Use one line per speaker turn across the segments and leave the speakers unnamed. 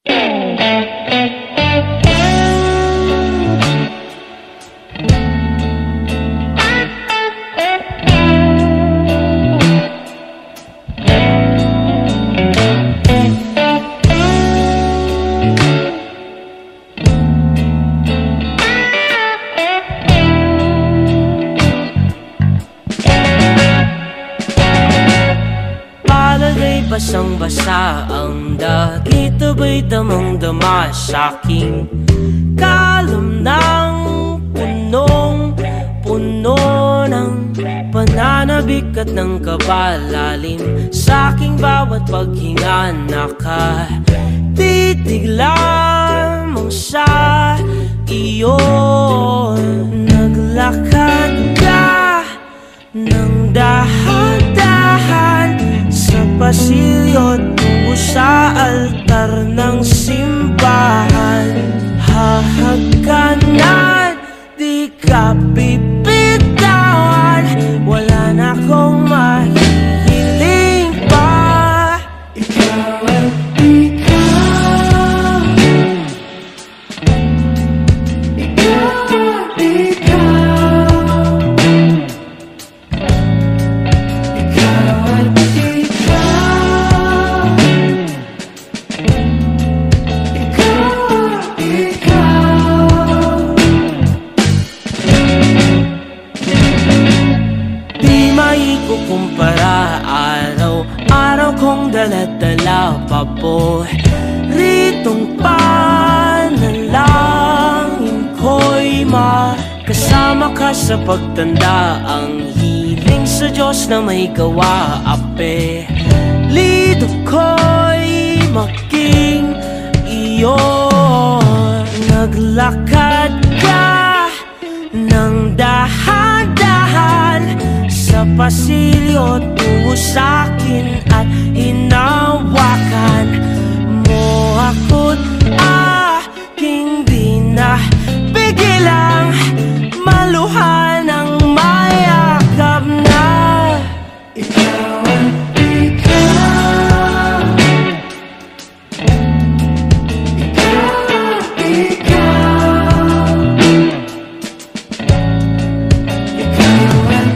Basang-basa ang dagit, aba'y damang-dama sa'king kalam ng punong-puno ng pananabik at ng kabalalim. Sa'king bawat paghinga nakatitig lamang sa iyo. Naglakad ka ng dahan-dahan sa pasilyo tungo sa altar ng simbahan. Hahagkanan, di ka bibitawan, wala na akong mahihiling pa. Ikaw at ikaw, ikaw at ikaw, ikaw at kumpara, araw-araw kong dala-dala paboritong panalangin ko'y makasama ka sa pagtanda. Ang hiling sa Diyos na may gawa, apelido ko'y maging iyo. Naglakad ka ng dahan-dahan sa pasilyo tungo sa'kin at hinawakan mo ako't aking di na pigilang maluhan ng mayakap na. Ikaw at ikaw, ikaw at ikaw, ikaw at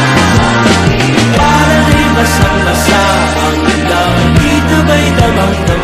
basang-basa ang langit, aba'y damang-dama